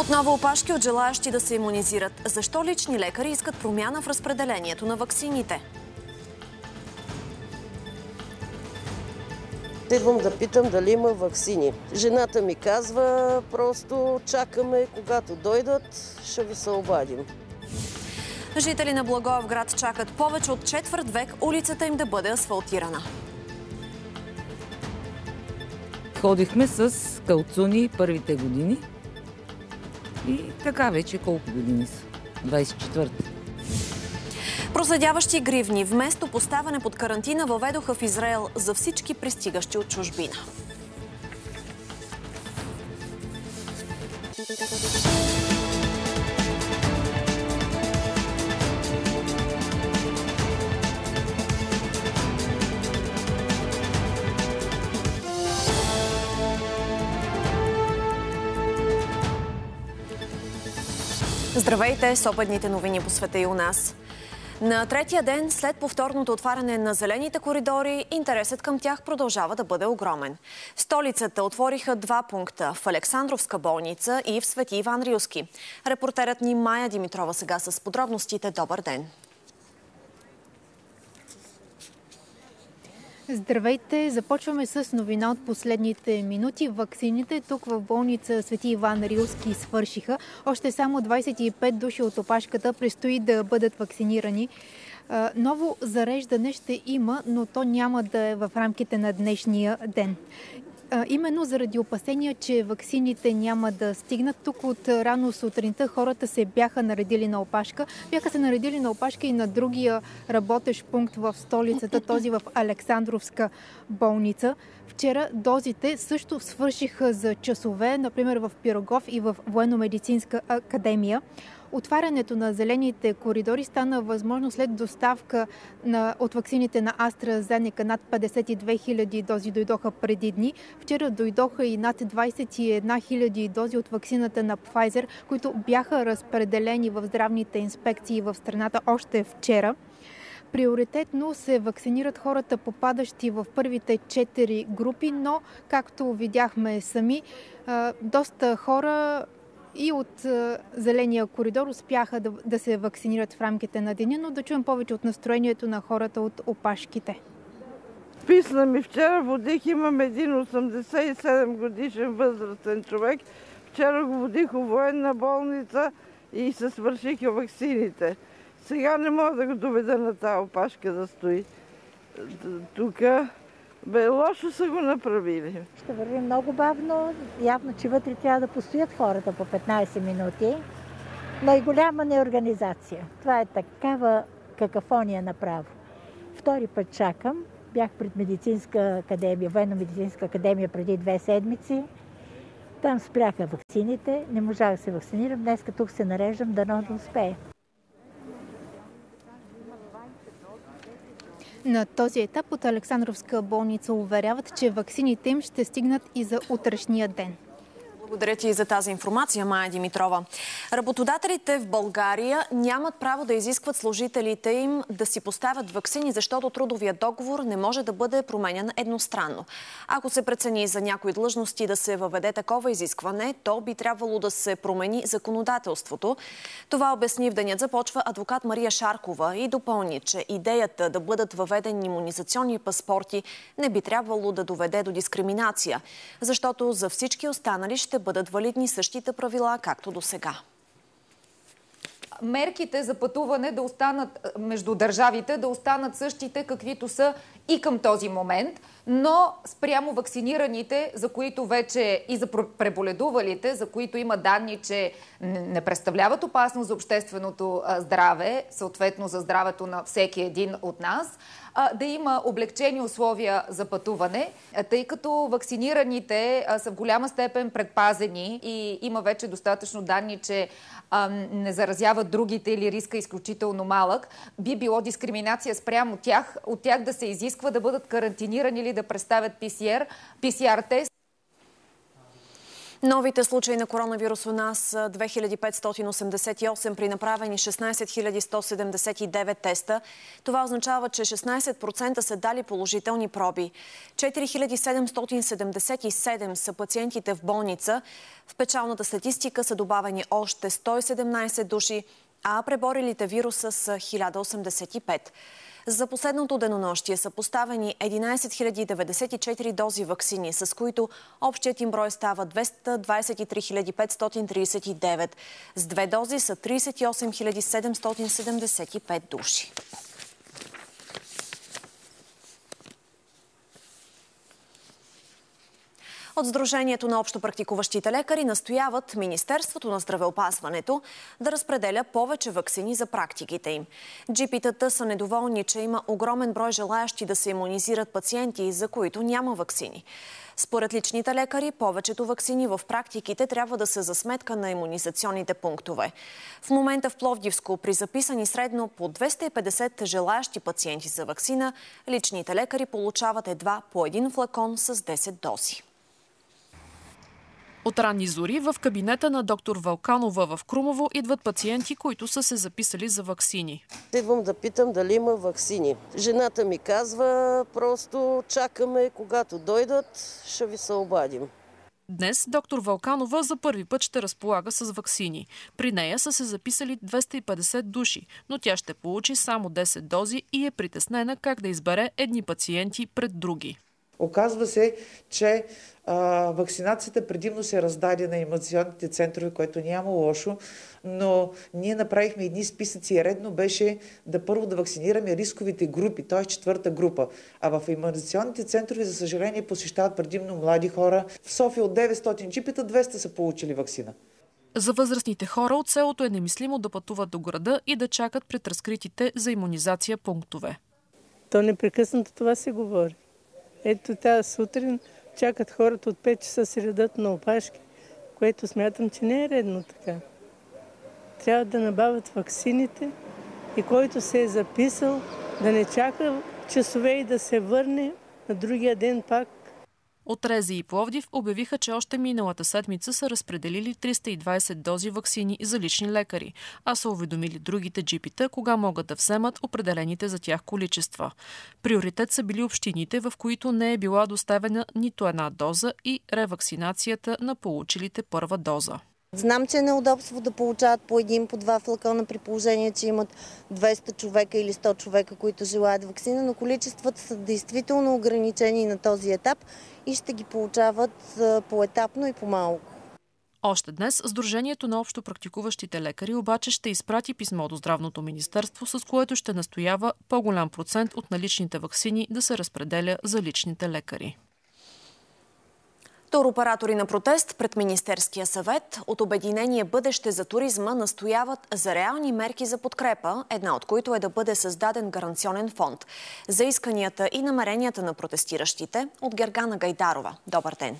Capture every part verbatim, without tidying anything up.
Отново опашки от желаящи да се имунизират. Защо лични лекари искат промяна в разпределението на ваксините? Идвам да питам дали има ваксини. Жената ми казва, просто чакаме, когато дойдат, ще ви се обадим. Жители на Благоевград чакат повече от четвърт век улицата им да бъде асфалтирана. Ходихме с калцуни първите години и така вече колко години са? двайсет и четвърта. Проследяващи гривни вместо поставяне под карантина въведоха в Израел за всички пристигащи от чужбина. Здравейте с обедните новини по света и у нас. На третия ден след повторното отваряне на зелените коридори, интересът към тях продължава да бъде огромен. В столицата отвориха два пункта – в Александровска болница и в Свети Иван Рилски. Репортерът ни Майя Димитрова сега с подробностите. Добър ден! Здравейте! Започваме с новина от последните минути. Ваксините тук в болница Свети Иван Рилски свършиха. Още само двайсет и пет души от опашката предстои да бъдат вакцинирани. Ново зареждане ще има, но то няма да е в рамките на днешния ден. Именно заради опасения, че ваксините няма да стигнат. Тук от рано сутринта хората се бяха наредили на опашка. Бяха се наредили на опашка и на другия работещ пункт в столицата, този в Александровска болница. Вчера дозите също свършиха за часове, например в Пирогов и в Военно-медицинска академия. Отварянето на зелените коридори стана възможно след доставка на, от ваксините на AstraZeneca. Над петдесет и две хиляди дози дойдоха преди дни. Вчера дойдоха и над двайсет и една хиляди дози от ваксината на Pfizer, които бяха разпределени в здравните инспекции в страната още вчера. Приоритетно се вакцинират хората, попадащи в първите четири групи, но, както видяхме сами, доста хора и от зеления коридор успяха да, да се вакцинират в рамките на деня, но да чуем повече от настроението на хората от опашките. Писна ми вчера, водих, имам един осемдесет и седем годишен възрастен човек. Вчера го водих в военна болница и се свършиха ваксините. Сега не мога да го доведа на тази опашка да стои тук. Бе, лошо са го направили. Ще върви много бавно. Явно, че вътре трябва да постоят хората по петнайсет минути. Но и голяма неорганизация. Това е такава какафония направо. Втори път чакам. Бях пред медицинска академия, военно-медицинска академия преди две седмици. Там спряха ваксините. Не можах да се вакцинирам. Днес тук се нареждам, дано да успея. На този етап от Александровска болница уверяват, че ваксините им ще стигнат и за утрешния ден. Благодаря ти за тази информация, Майя Димитрова. Работодателите в България нямат право да изискват служителите им да си поставят ваксини, защото трудовия договор не може да бъде променян едностранно. Ако се прецени за някои длъжности да се въведе такова изискване, то би трябвало да се промени законодателството. Това обясни в денят започва адвокат Мария Шаркова и допълни, че идеята да бъдат въведени имунизационни паспорти не би трябвало да доведе до дискриминация, защото за всички останали ще бъдат валидни същите правила, както до сега. Мерките за пътуване да останат между държавите, да останат същите, каквито са и към този момент, но спрямо вакцинираните, за които вече и за преболедувалите, за които има данни, че не представляват опасност за общественото здраве, съответно за здравето на всеки един от нас, да има облегчени условия за пътуване, тъй като вакцинираните са в голяма степен предпазени и има вече достатъчно данни, че не заразяват другите или риска е изключително малък, би било дискриминация спрямо тях, от тях да се изисква да бъдат карантинирани или да представят пи си ар, пи си ар тест. Новите случаи на коронавирус у нас са две хиляди петстотин осемдесет и осем при направени шестнадесет хиляди сто седемдесет и девет теста. Това означава, че шестнадесет процента са дали положителни проби. четири хиляди седемстотин седемдесет и седем са пациентите в болница. В печалната статистика са добавени още сто и седемнадесет души, а преборилите вируса са хиляда осемдесет и пет. За последното денонощие са поставени единадесет хиляди деветдесет и четири дози ваксини, с които общият им брой става двеста двадесет и три хиляди петстотин тридесет и девет. С две дози са тридесет и осем хиляди седемстотин седемдесет и пет души. От Сдружението на общопрактикуващите лекари настояват Министерството на здравеопазването да разпределя повече ваксини за практиките им. Джипитата са недоволни, че има огромен брой желаящи да се имунизират пациенти, за които няма ваксини. Според личните лекари, повечето ваксини в практиките трябва да са за сметка на имунизационните пунктове. В момента в Пловдивско, при записани средно по двеста и петдесет желаящи пациенти за ваксина, личните лекари получават едва по един флакон с десет дози. От ранни зори в кабинета на доктор Вълканова в Крумово идват пациенти, които са се записали за ваксини. Идвам да питам дали има ваксини. Жената ми казва, просто чакаме, когато дойдат, ще ви се обадим. Днес доктор Вълканова за първи път ще разполага с ваксини. При нея са се записали двеста и петдесет души, но тя ще получи само десет дози и е притеснена как да избере едни пациенти пред други. Оказва се, че а, вакцинацията предимно се раздаде на имунизационните центрове, което няма лошо, но ние направихме едни списъци и редно беше да първо да вакцинираме рисковите групи, т.е. четвърта група. А в имунизационните центрове, за съжаление, посещават предимно млади хора. В София от деветстотин джипита двеста са получили вакцина. За възрастните хора от селото е немислимо да пътуват до града и да чакат пред разкритите за имунизация пунктове. То непрекъснато това се говори. Ето тази сутрин чакат хората от пет часа се редат на опашки, което смятам, че не е редно така. Трябва да набавят ваксините и който се е записал да не чака часове и да се върне на другия ден пак. От Рези и Пловдив обявиха, че още миналата седмица са разпределили триста и двадесет дози ваксини за лични лекари, а са уведомили другите джипита кога могат да вземат определените за тях количества. Приоритет са били общините, в които не е била доставена нито една доза и ревакцинацията на получилите първа доза. Знам, че е неудобство да получават по един, по два флакона при положение, че имат двеста човека или сто човека, които желаят ваксина, но количествата са действително ограничени на този етап и ще ги получават поетапно и по-малко. Още днес Сдружението на общопрактикуващите лекари обаче ще изпрати писмо до Здравното министерство, с което ще настоява по-голям процент от наличните ваксини да се разпределя за личните лекари. Туроператори на протест пред Министерския съвет от Обединение Бъдеще за туризма настояват за реални мерки за подкрепа, една от които е да бъде създаден гаранционен фонд. За исканията и намеренията на протестиращите от Гергана Гайдарова. Добър ден!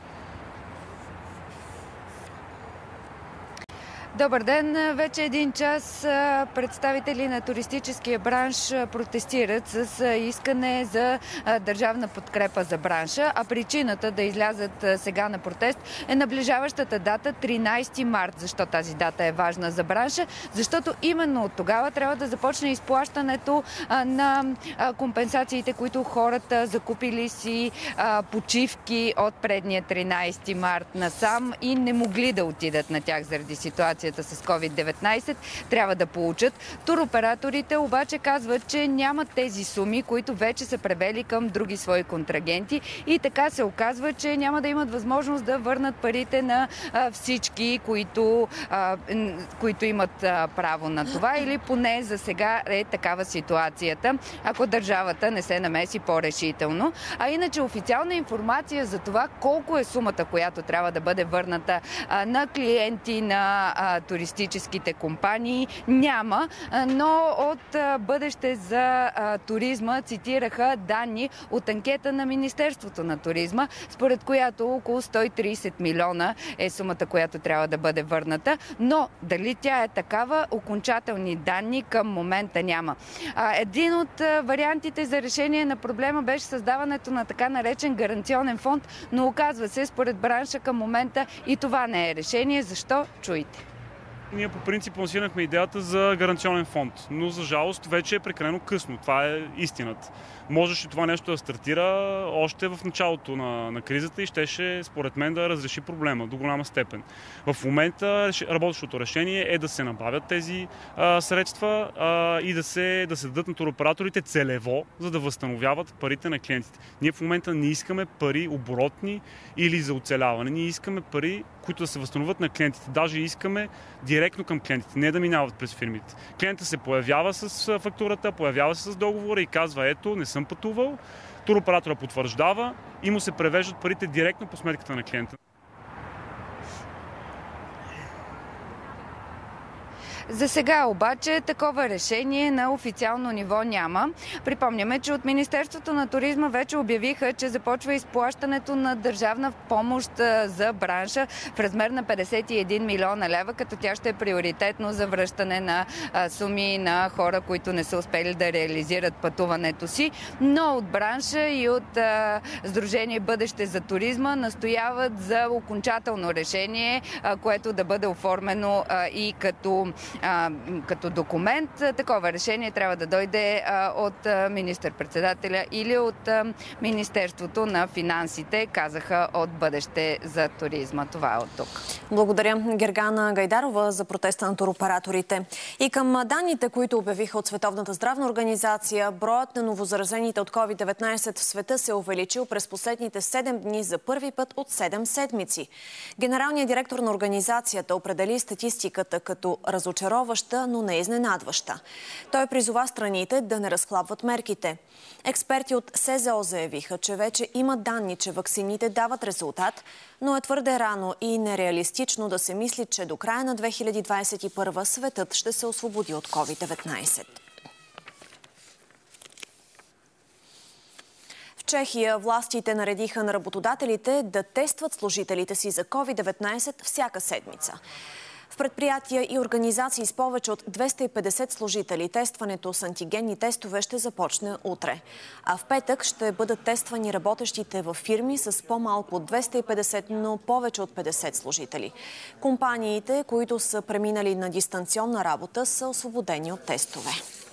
Добър ден! Вече един час представители на туристическия бранш протестират с искане за държавна подкрепа за бранша, а причината да излязат сега на протест е наближаващата дата тринадесети март. Защо тази дата е важна за бранша? Защото именно от тогава трябва да започне изплащането на компенсациите, които хората закупили си почивки от предния тринадесети март насам и не могли да отидат на тях заради ситуация с ковид деветнадесет, трябва да получат. Туроператорите обаче казват, че нямат тези суми, които вече са превели към други свои контрагенти и така се оказва, че няма да имат възможност да върнат парите на а, всички, които, а, които имат а, право на това, или поне за сега е такава ситуацията, ако държавата не се намеси по-решително. А иначе официална информация за това колко е сумата, която трябва да бъде върната а, на клиенти на а, а, туристическите компании. Няма, а, но от а, бъдеще за а, туризма цитираха данни от анкета на Министерството на туризма, според която около сто и трийсет милиона е сумата, която трябва да бъде върната. Но дали тя е такава, окончателни данни към момента няма. А, един от а, вариантите за решение на проблема беше създаването на така наречен гаранционен фонд, но оказва се, според бранша към момента и това не е решение. Защо? Чуйте. Ние по принцип лансирахме идеята за гаранционен фонд, но за жалост вече е прекалено късно. Това е истината. Можеше това нещо да стартира още в началото на, на кризата и щеше, според мен, да разреши проблема до голяма степен. В момента работещото решение е да се набавят тези а, средства а, и да се, да се дадат на туроператорите целево, за да възстановяват парите на клиентите. Ние в момента не искаме пари оборотни или за оцеляване. Ние искаме пари, които да се възстановят на клиентите. Даже искаме директно към клиентите, не да минават през фирмите. Клиентът се появява с фактурата, появява се с договора и казва: ето, не съм пътувал. Туроператора потвърждава и му се превеждат парите директно по сметката на клиента. За сега обаче такова решение на официално ниво няма. Припомняме, че от Министерството на туризма вече обявиха, че започва изплащането на държавна помощ за бранша в размер на петдесет и един милиона лева, като тя ще е приоритетно за връщане на суми на хора, които не са успели да реализират пътуването си. Но от бранша и от Сдружение Бъдеще за туризма настояват за окончателно решение, което да бъде оформено и като А, като документ. Такова решение трябва да дойде а, от а, министър-председателя или от а, Министерството на финансите, казаха от Бъдеще за туризма. Това е от тук. Благодаря, Гергана Гайдарова, за протеста на туроператорите. И към данните, които обявиха от Световната здравна организация, броят на новозаразените от ковид деветнайсет в света се е увеличил през последните седем дни за първи път от седем седмици. Генералният директор на организацията определи статистиката като разочароваща, но не изненадваща. Той призова страните да не разхлабват мерките. Експерти от СЗО заявиха, че вече има данни, че ваксините дават резултат, но е твърде рано и нереалистично да се мисли, че до края на две хиляди двадесет и първа светът ще се освободи от ковид деветнайсет. В Чехия властите наредиха на работодателите да тестват служителите си за ковид деветнайсет всяка седмица. В предприятия и организации с повече от двеста и петдесет служители тестването с антигенни тестове ще започне утре. А в петък ще бъдат тествани работещите в фирми с по-малко от двеста и петдесет, но повече от петдесет служители. Компаниите, които са преминали на дистанционна работа, са освободени от тестове.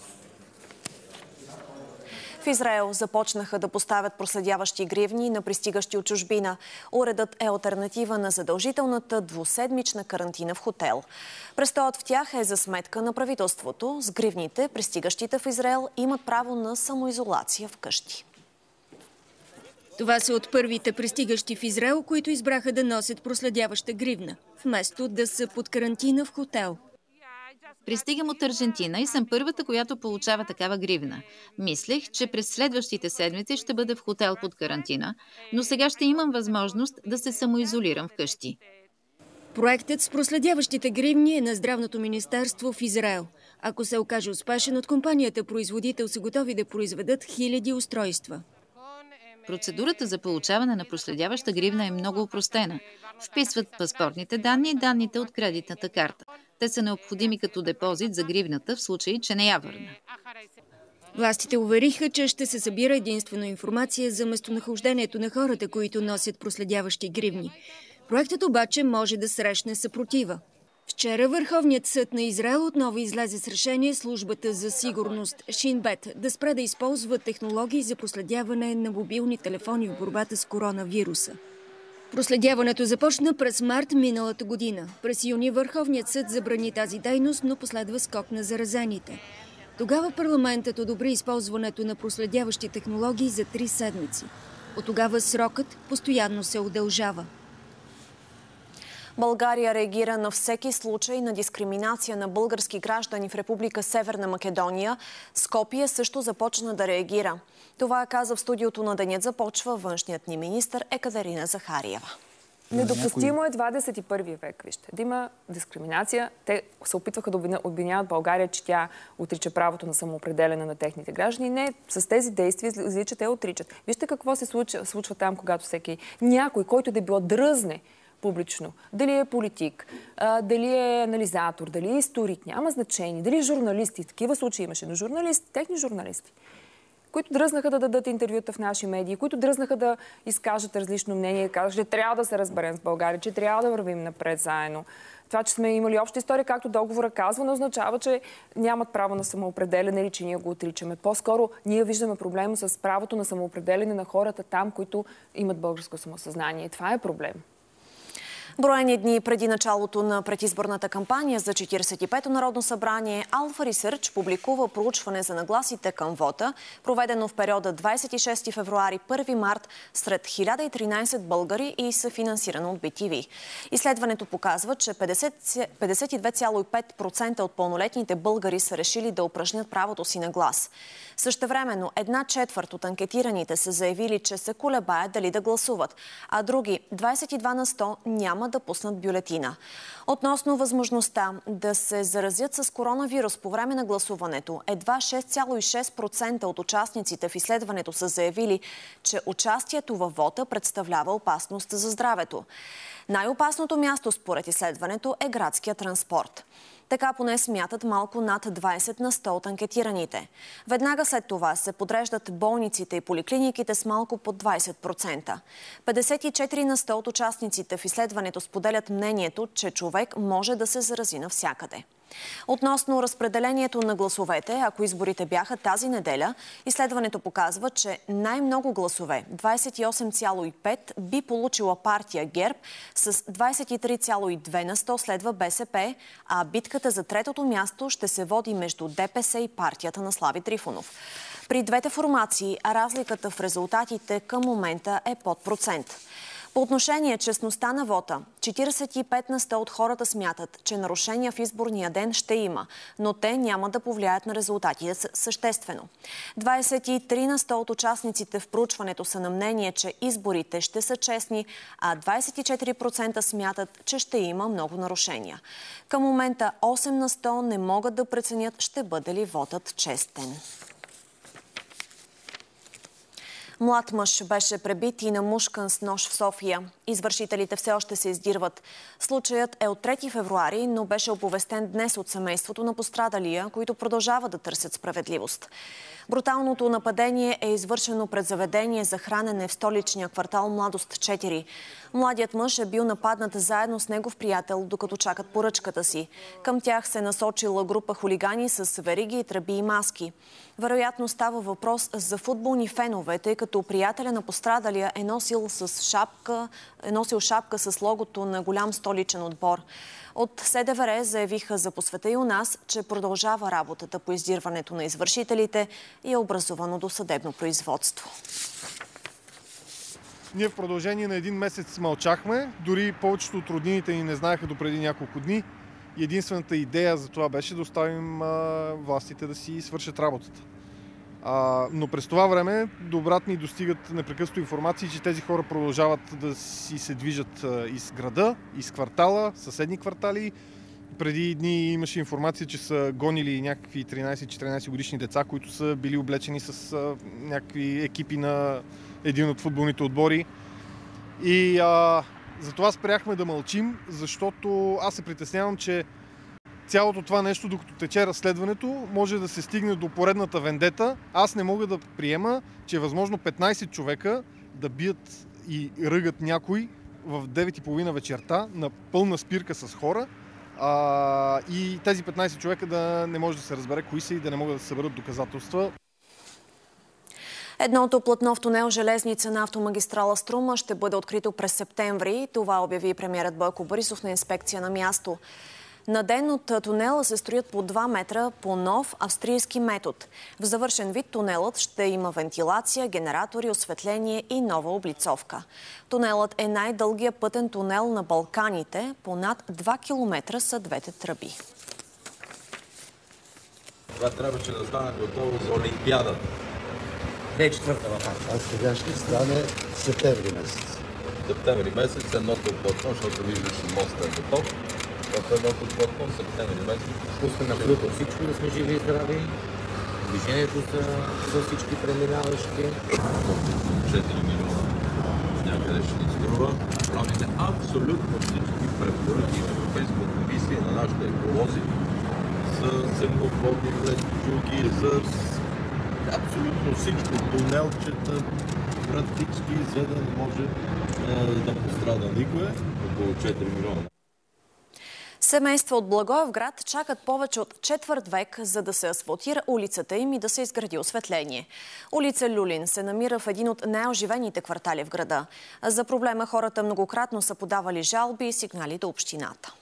В Израел започнаха да поставят проследяващи гривни на пристигащи от чужбина. Уредът е алтернатива на задължителната двуседмична карантина в хотел. Престоят в тях е за сметка на правителството. С гривните пристигащите в Израел имат право на самоизолация вкъщи. Това са от първите пристигащи в Израел, които избраха да носят проследяваща гривна, вместо да са под карантина в хотел. Пристигам от Аржентина и съм първата, която получава такава гривна. Мислех, че през следващите седмици ще бъда в хотел под карантина, но сега ще имам възможност да се самоизолирам вкъщи. Проектът с проследяващите гривни е на Здравното министерство в Израел. Ако се окаже успешен, от компанията производител са готови да произведат хиляди устройства. Процедурата за получаване на проследяваща гривна е много опростена. Вписват паспортните данни и данните от кредитната карта. Те са необходими като депозит за гривната в случай, че не я върна. Властите увериха, че ще се събира единствено информация за местонахождението на хората, които носят проследяващи гривни. Проектът обаче може да срещне съпротива. Вчера Върховният съд на Израел отново излезе с решение службата за сигурност Шинбет да спре да използва технологии за проследяване на мобилни телефони в борбата с коронавируса. Проследяването започна през март миналата година. През юни Върховният съд забрани тази дейност, но последва скок на заразените. Тогава парламентът одобри използването на проследяващи технологии за три седмици. От тогава срокът постоянно се удължава. България реагира на всеки случай на дискриминация на български граждани в Република Северна Македония. Скопие също започна да реагира. Това каза в студиото на Денят започва външният ни министър Екатерина Захариева. Недопустимо е двадесет и първи век, вижте, да има дискриминация. Те се опитваха да обвиняват България, че тя отрича правото на самоопределяне на техните граждани. Не, с тези действия излиза, те отричат. Вижте какво се случва, случва там, когато всеки някой, който да било дръзне публично, дали е политик, а, дали е анализатор, дали е историк, няма значение, дали е журналисти. Такива случаи имаше, но журналисти, техни журналисти, които дръзнаха да дадат интервюта в наши медии, които дръзнаха да изкажат различно мнение, казаха, че трябва да се разберем с България, че трябва да вървим напред заедно. Това, че сме имали обща история, както договора казва, не означава, че нямат право на самоопределяне или че ние го отричаме. По-скоро ние виждаме проблем с правото на самоопределяне на хората там, които имат българско самосъзнание. Това е проблем. Броени дни преди началото на предизборната кампания за четиридесет и пето Народно събрание, Alpha Research публикува проучване за нагласите към вота, проведено в периода двадесет и шести февруари – първи март сред хиляда и тринадесет българи и съфинансирано от би ти ви. Изследването показва, че петдесет и две цяло и пет процента от пълнолетните българи са решили да упражнят правото си на глас. Същевременно една четвърт от анкетираните са заявили, че се колебаят дали да гласуват, а други двадесет и два на сто няма да пуснат бюлетина. Относно възможността да се заразят с коронавирус по време на гласуването, едва шест цяло и шест процента от участниците в изследването са заявили, че участието във вота представлява опасност за здравето. Най-опасното място според изследването е градския транспорт. Така поне смятат малко над двадесет на сто от анкетираните. Веднага след това се подреждат болниците и поликлиниките с малко под двадесет процента. петдесет и четири на сто от участниците в изследването споделят мнението, че човек може да се зарази навсякъде. Относно разпределението на гласовете, ако изборите бяха тази неделя, изследването показва, че най-много гласове, двадесет и осем цяло и пет, би получила партия ГЕРБ, с двадесет и три цяло и две на сто следва Бе Се Пе, а битката за третото място ще се води между Де Пе Се и партията на Слави Трифонов. При двете формации разликата в резултатите към момента е под процент. По отношение честността на вота, четиридесет и пет на сто от хората смятат, че нарушения в изборния ден ще има, но те няма да повлияят на резултатите съществено. двадесет и три на сто от участниците в проучването са на мнение, че изборите ще са честни, а двадесет и четири процента смятат, че ще има много нарушения. Към момента осем на сто не могат да преценят ще бъде ли вотът честен. Млад мъж беше пребит и намушкан с нож в София. Извършителите все още се издирват. Случаят е от трети февруари, но беше оповестен днес от семейството на пострадалия, които продължават да търсят справедливост. Бруталното нападение е извършено пред заведение за хранене в столичния квартал Младост четири. Младият мъж е бил нападнат заедно с негов приятел, докато чакат поръчката си. Към тях се насочила група хулигани с вериги, тръби и маски. Вероятно става въпрос за футболни фенове, тъй като приятеля на пострадалия е носил, с шапка, е носил шапка с логото на голям столичен отбор. От Се Де Ве Ре заявиха за По света и у нас, че продължава работата по издирването на извършителите и е образувано досъдебно производство. Ние в продължение на един месец мълчахме, дори повечето от роднините ни не знаеха допреди няколко дни. И единствената идея за това беше да оставим а, властите да си свършат работата. А, но през това време до брат ни достигат непрекъснато информации, че тези хора продължават да си се движат а, из града, из квартала, съседни квартали. Преди дни имаше информация, че са гонили някакви тринадесет-четиринадесет годишни деца, които са били облечени с а, някакви екипи на един от футболните отбори. И а, затова спряхме да мълчим, защото аз се притеснявам, че цялото това нещо, докато тече разследването, може да се стигне до поредната вендета. Аз не мога да приема, че е възможно петнадесет човека да бият и ръгат някой в девет и половина вечерта на пълна спирка с хора а, и тези петнадесет човека да не може да се разбере кои са и да не могат да се съберат доказателства. Едното платно в тунел Железница на автомагистрала Струма ще бъде открито през септември. Това обяви премиерът Бойко Борисов на инспекция на място. На ден от тунела се строят по два метра по нов австрийски метод. В завършен вид тунелът ще има вентилация, генератори, осветление и нова облицовка. Тунелът е най-дългия пътен тунел на Балканите. По над два километра са двете тръби. Това трябваше да стане готово за Олимпиадата. две хиляди и четвърта в А сега ще стане септември месец. Септември месец едното платно, защото виждаш моста е готов. В едното платно септември месец. Пускаме абсолютно всичко, да сме живи и здрави. Движението за, за всички преминаващи. четири милиона някъде ще ни струва. Правите абсолютно всички препоръки на Европейската комисия, на нашите еколози за земноводни влечуги, за абсолютно всичко, тунелчета, вратички, за да не може е, да пострада никое. Около четири милиона. Семейства от Благоевград чакат повече от четвърт век, за да се асфалтира улицата им и да се изгради осветление. Улица Люлин се намира в един от най-оживените квартали в града. За проблема хората многократно са подавали жалби и сигнали до общината.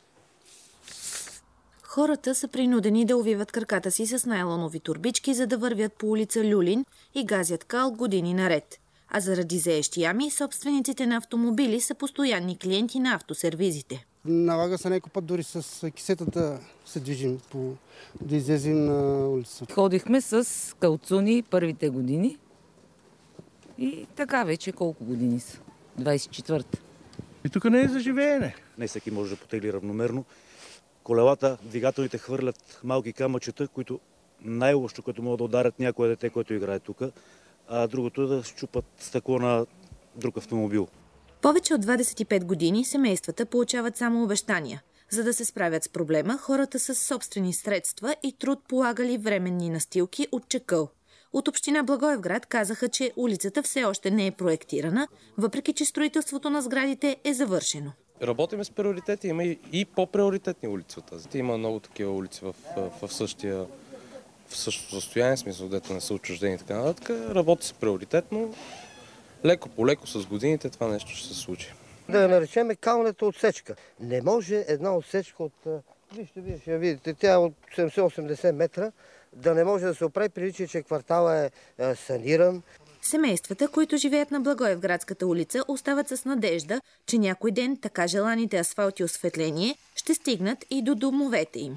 Хората са принудени да увиват краката си с найлонови турбички, за да вървят по улица Люлин и газят кал години наред. А заради зеещи ями, собствениците на автомобили са постоянни клиенти на автосервизите. Налага се някой път дори с кисетата се движим, по, да излезем на улицата. Ходихме с калцуни първите години и така вече колко години са? двайсет и четвърта. И тук не е за живеене. Не всеки може да потегли равномерно. Колелата, двигателите хвърлят малки камъчета, които най-лошо, като могат да ударят някое дете, което играе тук, а другото е да счупат стъкло на друг автомобил. Повече от двадесет и пет години семействата получават само обещания. За да се справят с проблема, хората с собствени средства и труд полагали временни настилки от чакъл. От община Благоевград казаха, че улицата все още не е проектирана, въпреки че строителството на сградите е завършено. Работиме с приоритети, има и по-приоритетни улици от тази. Има много такива улици в, в, в същия в същото състояние, смисъл, дето не са отчуждени и така нататък. Работи се приоритетно. Леко по леко с годините това нещо ще се случи. Да я наречем калната отсечка. Не може една отсечка от... Вижте, вие ще видите, тя е от седемдесет-осемдесет метра, да не може да се оправи, прилича, че квартала е, е саниран. Семействата, които живеят на Благоевградската улица, остават с надежда, че някой ден така желаните асфалт и осветление ще стигнат и до домовете им.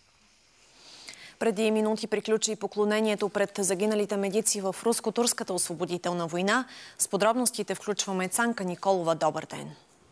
Преди минути приключи поклонението пред загиналите медици в руско-турската освободителна война. С подробностите включваме Цанка Николова. Добър ден!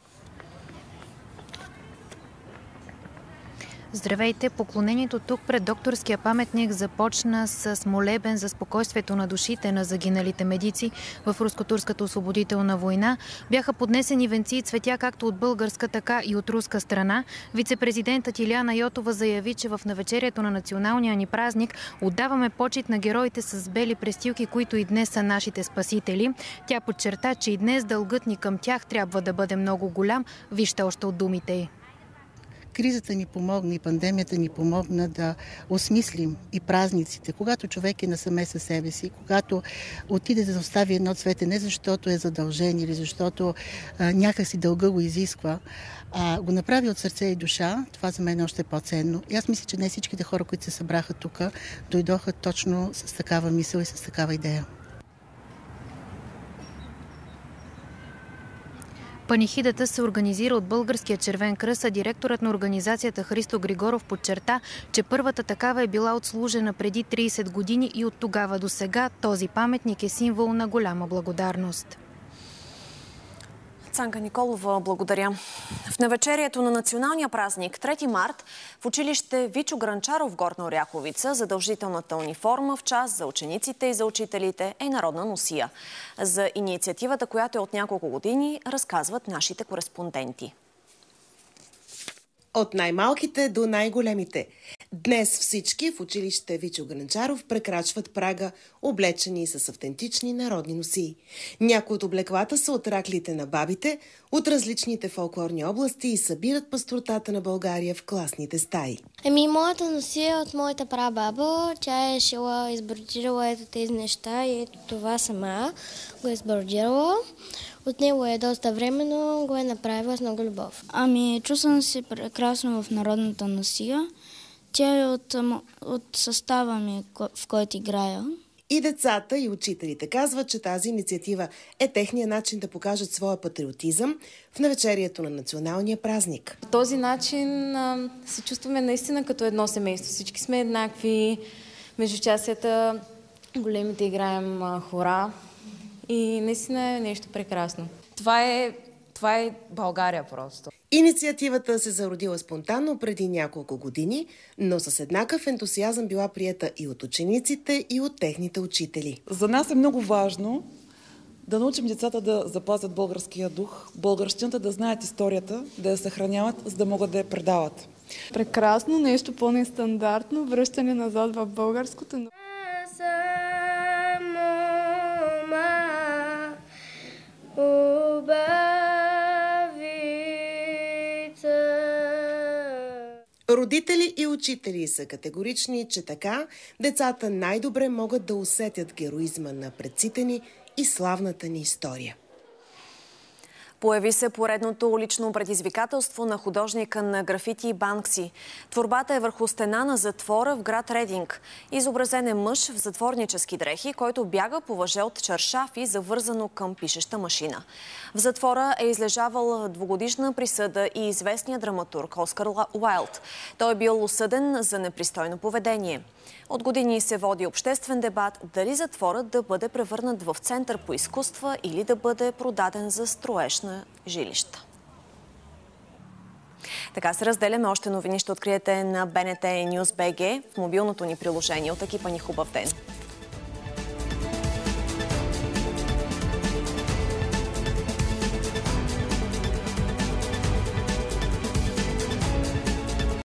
Здравейте! Поклонението тук пред докторския паметник започна с молебен за спокойствието на душите на загиналите медици в руско-турската освободителна война. Бяха поднесени венци и цветя както от българска, така и от руска страна. Вице-президентът Илияна Йотова заяви, че в навечерието на националния ни празник отдаваме почит на героите с бели престилки, които и днес са нашите спасители. Тя подчерта, че и днес дългът ни към тях трябва да бъде много голям. Вижте още от думите й. Кризата ни помогна и пандемията ни помогна да осмислим и празниците. Когато човек е насаме със себе си, когато отиде да остави едно цвете, не защото е задължен или защото а, някакси дълга го изисква, а го направи от сърце и душа, това за мен е още по-ценно. И аз мисля, че не всичките хора, които се събраха тук, дойдоха точно с такава мисъл и с такава идея. Панихидата се организира от Българския червен кръст, а директорът на организацията Христо Григоров подчерта, че първата такава е била отслужена преди трийсет години и от тогава до сега този паметник е символ на голяма благодарност. Цанка Николова, благодаря. В навечерието на националния празник трети март в училище Вичо Гранчаров в Горна Оряховица задължителната униформа в час за учениците и за учителите е народна носия. За инициативата, която е от няколко години, разказват нашите кореспонденти. От най-малките до най-големите. Днес всички в училище Вичо Гранчаров прекрачват прага, облечени с автентични народни носии. Някои от облеклата са от раклите на бабите, от различните фолклорни области и събират пастротата на България в класните стаи. Еми, моята носия е от моята прабаба. Тя е шила, избордирала ето тези неща и ето това сама го е избордирала. От него е доста време, но го е направила с много любов. Ами, чувствам се прекрасно в народната носия. Тя е от, от състава ми, в който играя. И децата, и учителите казват, че тази инициатива е техния начин да покажат своя патриотизъм в навечерието на националния празник. По този начин а, се чувстваме наистина като едно семейство. Всички сме еднакви. Между частията големите играем а, хора и наистина е нещо прекрасно. Това е Това е България просто. Инициативата се зародила спонтанно преди няколко години, но с еднакъв ентусиазъм била приета и от учениците, и от техните учители. За нас е много важно да научим децата да запазят българския дух, българщината да знаят историята, да я съхраняват, за да могат да я предават. Прекрасно, нещо по-нестандартно, връщане назад в българското. Родители и учители са категорични, че така децата най-добре могат да усетят героизма на предците ни и славната ни история. Появи се поредното улично предизвикателство на художника на графити Банкси. Творбата е върху стена на затвора в град Рединг. Изобразен е мъж в затворнически дрехи, който бяга по въже от чаршафи, завързано към пишеща машина. В затвора е излежавал двугодишна присъда и известният драматург Оскар Уайлд. Той е бил осъден за непристойно поведение. От години се води обществен дебат дали затворът да бъде превърнат в център по изкуства или да бъде продаден за строеж на жилища. Така се разделяме. Още новини ще откриете на БНТ Нюз БГ в мобилното ни приложение. От екипа ни хубав ден!